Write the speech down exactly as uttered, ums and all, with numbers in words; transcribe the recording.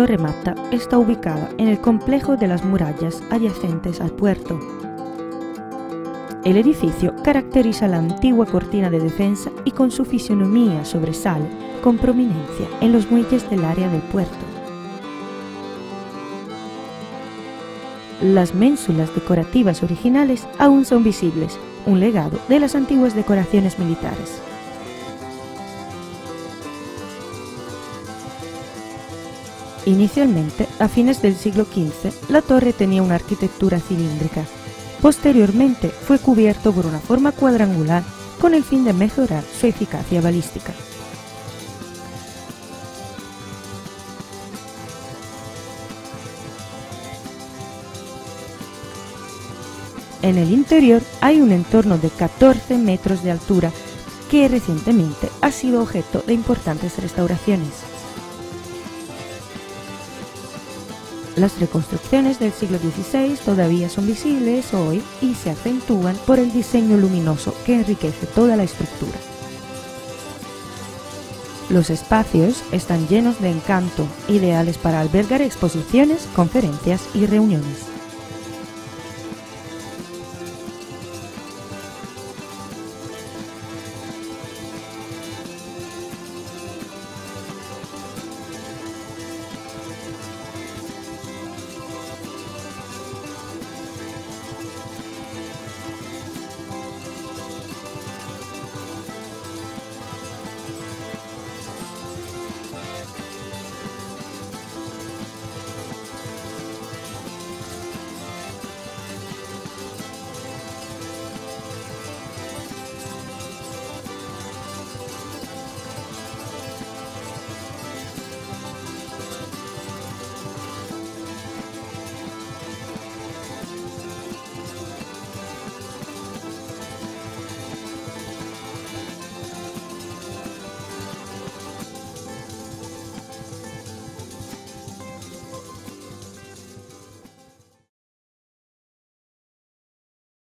Torre Mata está ubicada en el complejo de las murallas adyacentes al puerto. El edificio caracteriza la antigua cortina de defensa y con su fisonomía sobresale con prominencia en los muelles del área del puerto. Las ménsulas decorativas originales aún son visibles, un legado de las antiguas decoraciones militares. Inicialmente, a fines del siglo quince, la torre tenía una arquitectura cilíndrica. Posteriormente fue cubierto por una forma cuadrangular con el fin de mejorar su eficacia balística. En el interior hay un entorno de catorce metros de altura que recientemente ha sido objeto de importantes restauraciones. Las reconstrucciones del siglo dieciséis todavía son visibles hoy y se acentúan por el diseño luminoso que enriquece toda la estructura. Los espacios están llenos de encanto, ideales para albergar exposiciones, conferencias y reuniones.